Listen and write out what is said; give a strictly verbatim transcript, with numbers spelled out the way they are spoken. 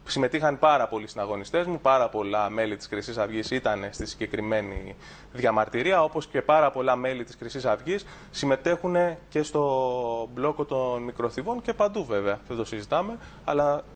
συμμετείχαν πάρα πολλοί συναγωνιστές μου, πάρα πολλά μέλη της Χρυσής Αυγής ήταν στη συγκεκριμένη διαμαρτυρία, όπως και πάρα πολλά μέλη της Χρυσής Αυγής συμμετέχουν και στο μπλόκο των μικροθυβών και παντού βέβαια, δεν το συζητάμε, αλλά